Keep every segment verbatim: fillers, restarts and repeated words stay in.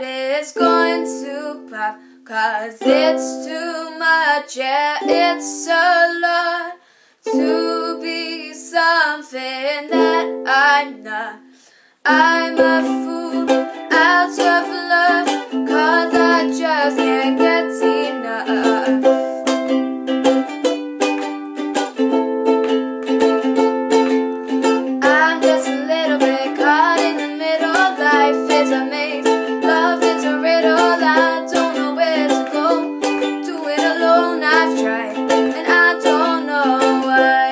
is going to pop, 'cause it's too much, yeah, it's a lot to be something that I'm not. I'm a fool out of love, 'cause I just can't get enough. I'm just a little bit caught in the middle. Life is a maze, love is a riddle. I don't know where to go, do it alone I've tried, and I don't know why.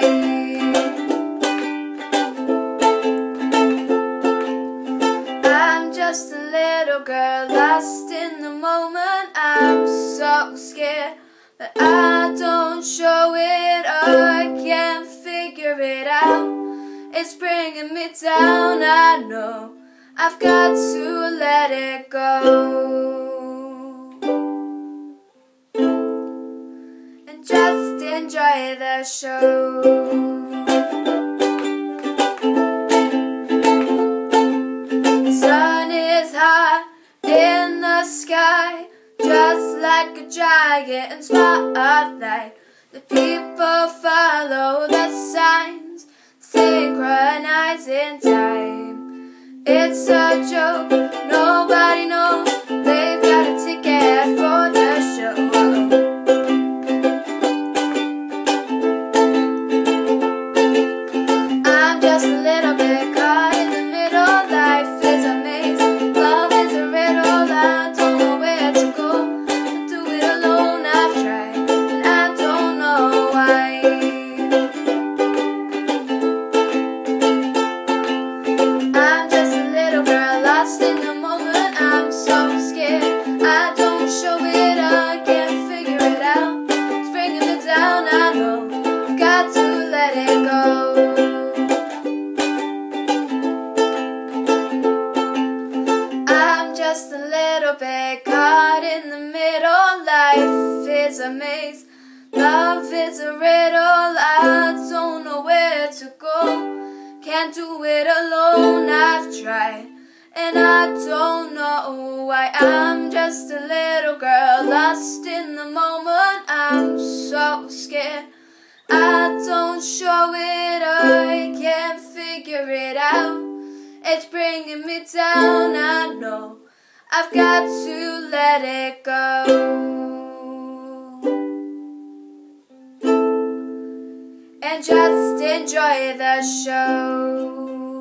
I'm just a little girl lost in the moment. I'm so scared that I don't show it, I can't figure it out. It's bringing me down, I know I've got to let it go and just enjoy the show. The sun is high in the sky, just like a giant spotlight. The people follow the signs, synchronizing time. It's a joke, nobody knows they've got a ticket for the show. I'm just a little bit caught in the middle. Life is a maze, love is a riddle. I don't know where to go, do it alone I've tried, and I don't know why. I'm just a little girl lost in the moment. I'm so scared, I don't show it, I can't figure it out. It's bringing me down, I know I've got to let it go. I'm just a little bit caught in the middle. Life is a maze, love is a riddle. I don't know where to go, can't do it alone, I've tried, and I don't know why. I'm just a little girl lost in the moment. I'm so scared, I don't show it, I can't figure it out. It's bringing me down, I know I've got to let it go and just enjoy the show.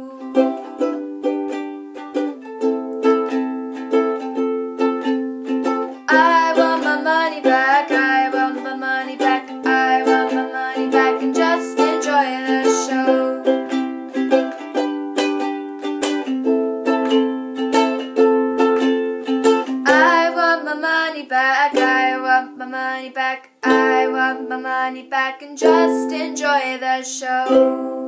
I want my money back, I want my money back, I want my money back, and just enjoy the show. I want my money back, I want my money back, I want my money back, and just enjoy the show.